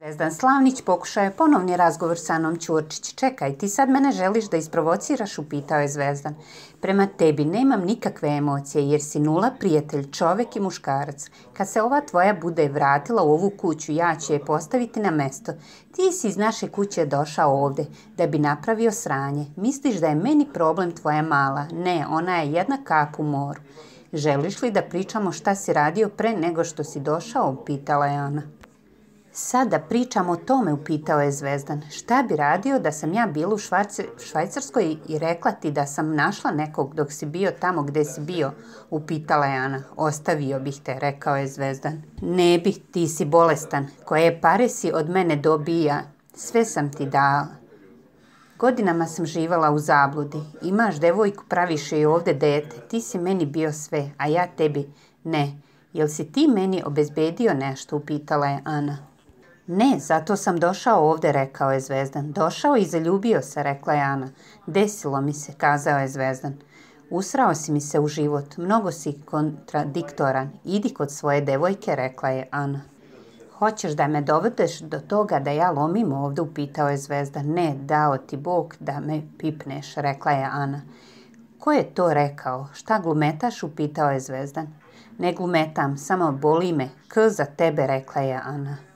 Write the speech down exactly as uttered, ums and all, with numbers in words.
Zvezdan Slavnić pokušao je ponovni razgovor sa Anom Ćurčić. Čekaj, ti sad mene želiš da isprovociraš, upitao je Zvezdan. Prema tebi nemam nikakve emocije jer si nula prijatelj, čovek i muškarac. Kad se ova tvoja bude vratila u ovu kuću, ja ću je postaviti na mesto. Ti si iz naše kuće došao ovde da bi napravio sranje. Misliš da je meni problem tvoja mala? Ne, ona je jedna kap u moru. Želiš li da pričamo šta si radio pre nego što si došao, upitala je Ana. Sad da pričam o tome, upitao je Zvezdan. Šta bi radio da sam ja bila u Švajcarskoj i rekla ti da sam našla nekog dok si bio tamo gde si bio, upitala je Ana. Ostavio bih te, rekao je Zvezdan. Ne bih, ti si bolestan. Koje pare si od mene dobija, sve sam ti dala. Godinama sam živala u zabludi. Imaš devojku, praviš joj ovde dete. Ti si meni bio sve, a ja tebi ne. Jel si ti meni obezbedio nešto, upitala je Ana. Ne, zato sam došao ovde, rekao je Zvezdan. Došao i zaljubio se, rekla je Ana. Desilo mi se, kazao je Zvezdan. Usrao si mi se u život, mnogo si kontradiktoran. Idi kod svoje devojke, rekla je Ana. Hoćeš da me dovedeš do toga da ja lomim ovde, upitao je Zvezdan. Ne, dao ti Bog da me pipneš, rekla je Ana. Ko je to rekao? Šta glumetaš, upitao je Zvezdan. Ne glumetam, samo boli me. K za tebe, rekla je Ana.